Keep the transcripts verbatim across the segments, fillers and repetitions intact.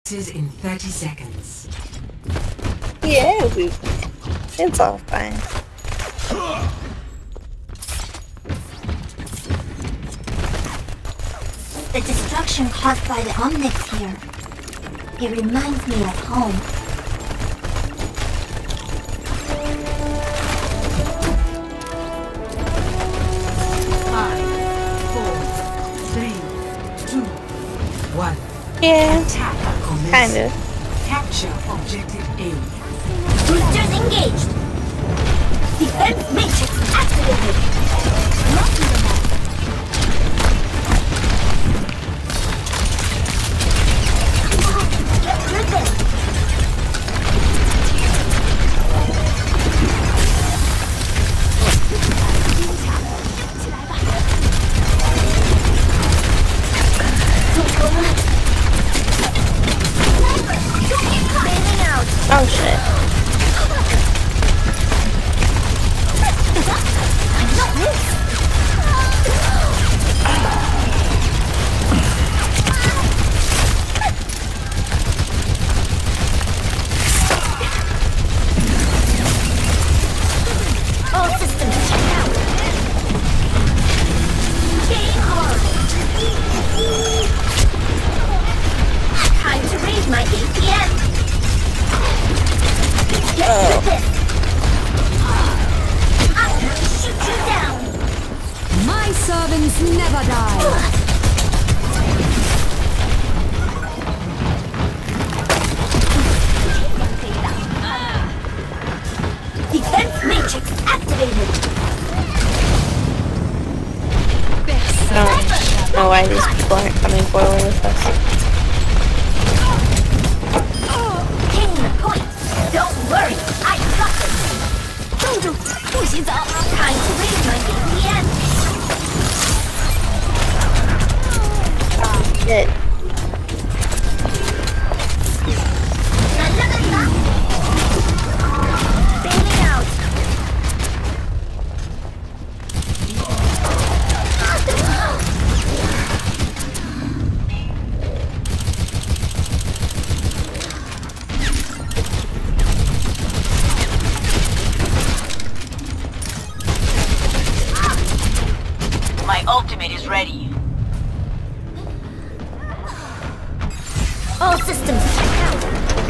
in thirty seconds. Yeah, it'll be, it's all fine. The destruction caused by the Omnics here. It reminds me of home. Five, four, three, two, one. Yeah, kind of. Capture objective A. Boosters engaged. Defense matrix activated. Get through this. Oh shit. All systems check out. Game on. Time to raise my A P M. Get through this. I'm gonna shoot you down. My servants never die. Defense matrix activated. I don't know why these people aren't coming forward with us. Taking the point. Don't worry, I got this. Time to raise my A P M. Shit. Bailing out. My ultimate is ready. All systems check out.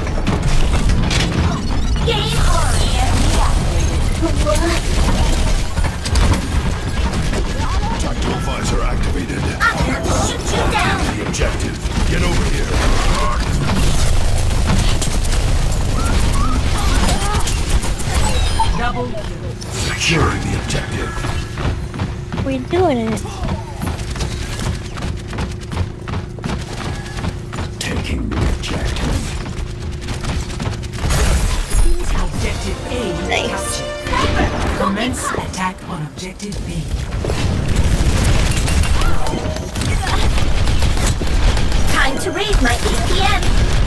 Game on. Tactical visor activated. I'm gonna shoot you down. The objective. Get over here. Double kill. Securing the objective. We're doing it. Taking the objective. Objective A is Nice. captured. Commence attack on objective B. Time to raise my A P M.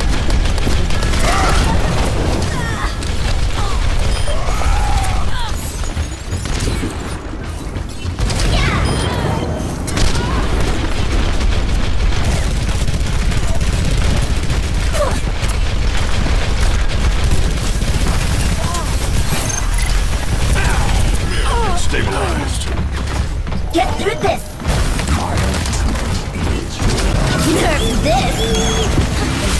Stabilized. Get through this. Nerf this.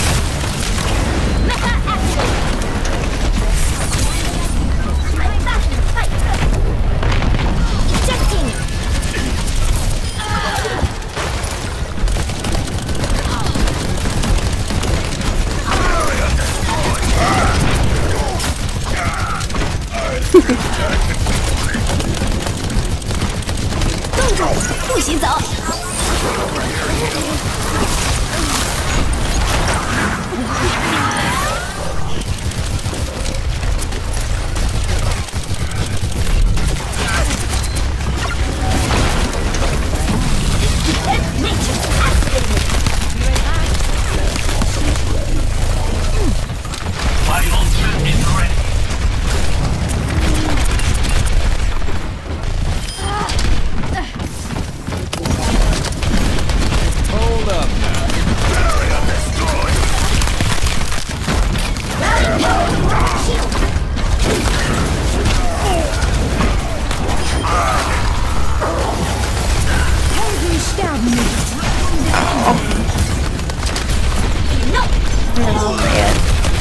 No, not yet.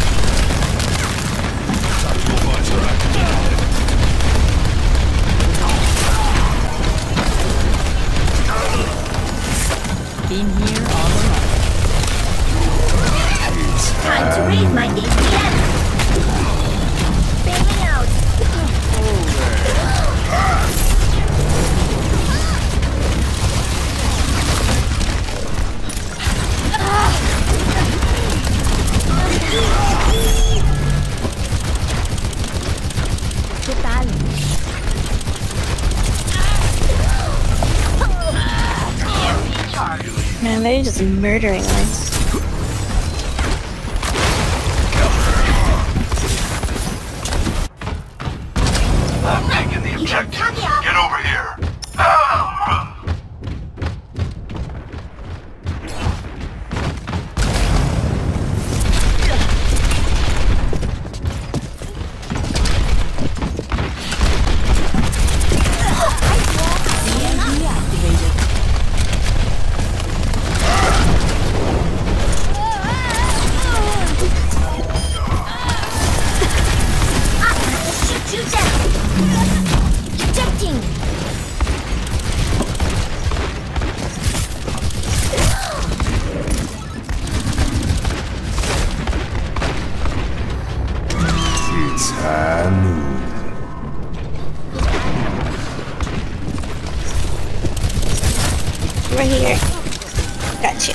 Been here all along. Time to raise my A P M. Bailing out. ¿Qué tal? Man, they're just murdering us. I'm taking the objective. Get over here. Shoot you down. Ejecting. It's high noon. Right here. Gotcha.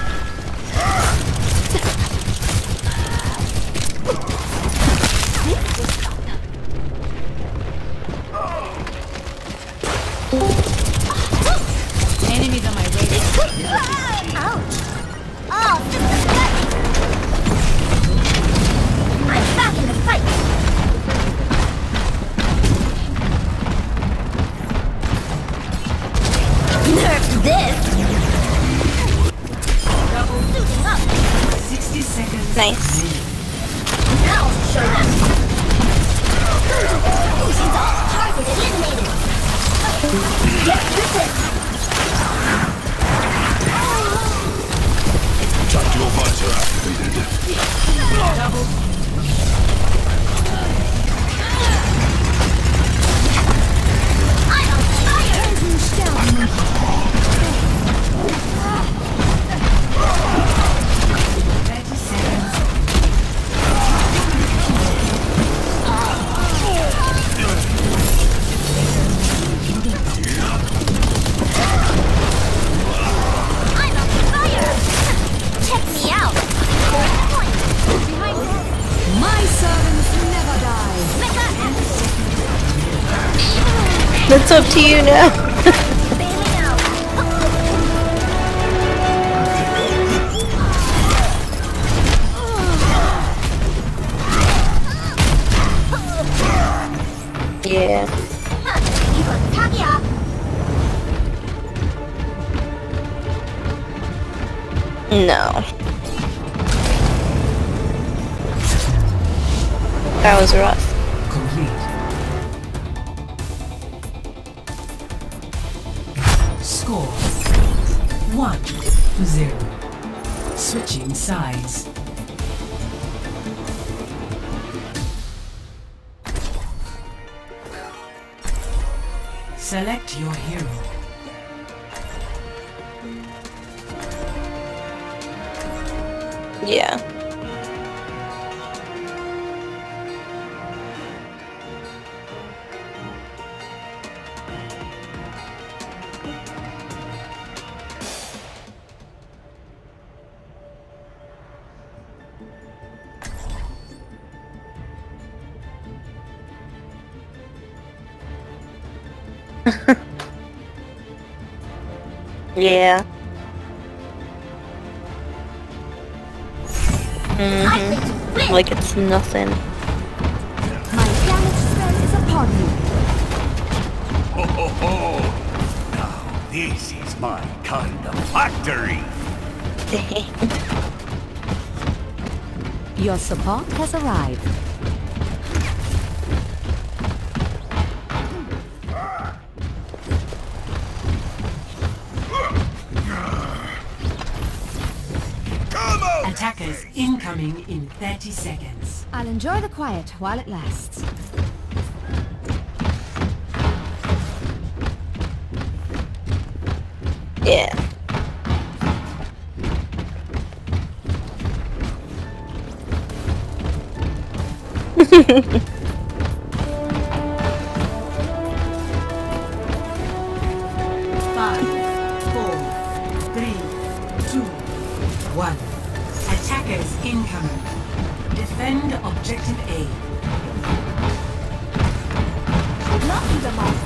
Enemies on my way. Ouch. Oh, this is good. I'm back in the fight. Nerf this. Suiting up. sixty seconds. Nice. Now I'll show them. She's all target eliminated. Get with it. Tactical visor activated. I'm on fire. thirty seconds. I'm on fire. Check me out. Point. Behind me. My servants never die. Mecha That's up to you now. bailing out. Yeah. 이건 탑이야. No. That was rough. Complete. Score one to zero. Switching sides. Select your hero. Yeah. Yeah. Mm-hmm. Like it's nothing. My damage spell is upon you. Ho ho ho! Now this is my kind of factory. Your support has arrived. Come on! Attackers Attackers incoming in thirty seconds. I'll enjoy the quiet while it lasts. Yeah. Five, four, three, two, one. Attackers incoming. Defend objective A. Blocking them off.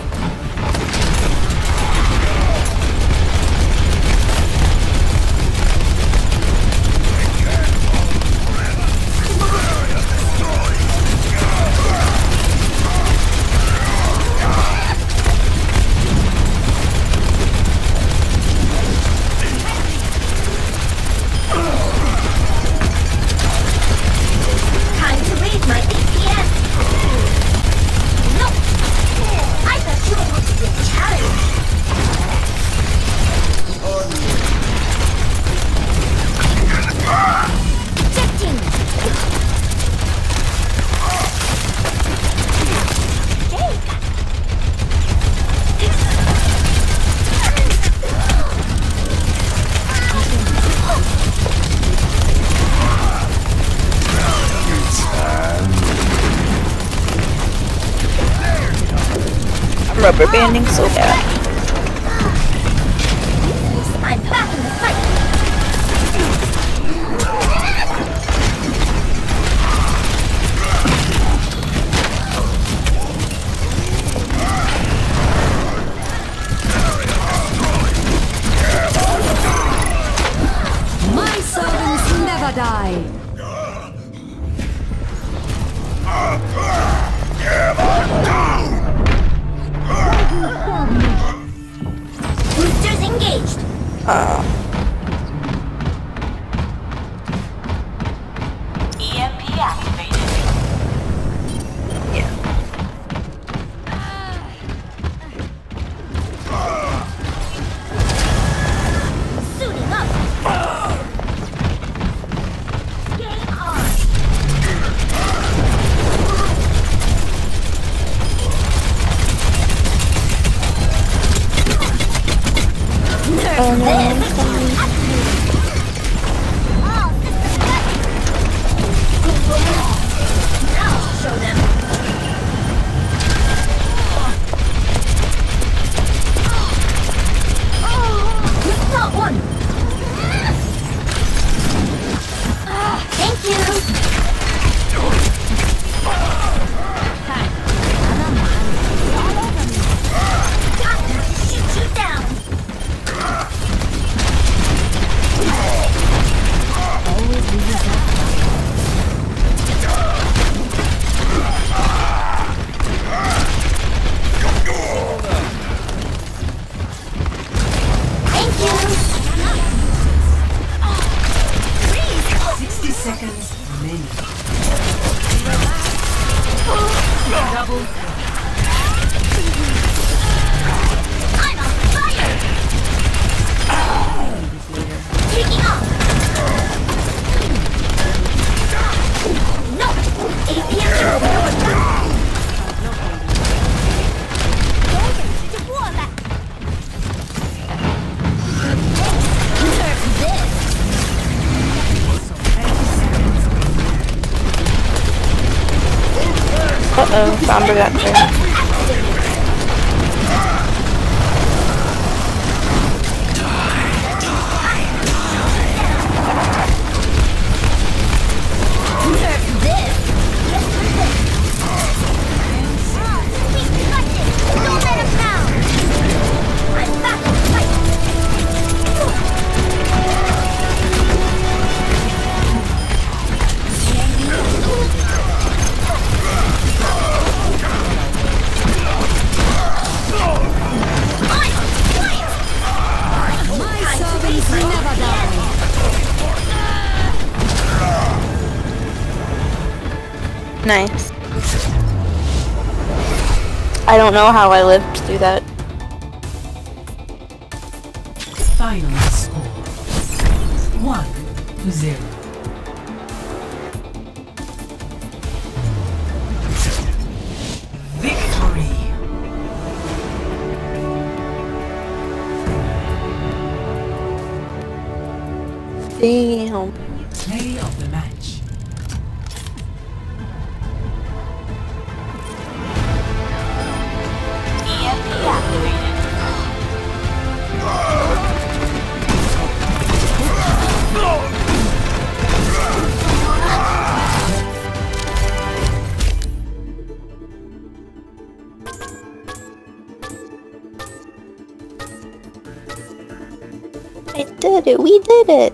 Time to raise my A P M. No! I thought you were going to be a challenge. Projecting! I'm rubber banding so bad. I'm back in the fight. My servants never die. Boosters engaged. Uh, E M P activated. yeah. Suiting up. Game on. Oh no. Oh, system cut. Now I'll show them. You've got one. Thank you. Got to shoot you down. Thank you. sixty seconds remaining. Double. I'm on fire. Taking off. No. A P M to war back. Nerf this. Uh-oh, Somber got turned. Nerf this. Sweet collective. Don't let us down. I'm back in the fight. I'm on fire. My servants never die. Nice. I don't know how I lived through that. Final score. One to zero. Damn. Play of the match. E M P activated. I did it. We did it.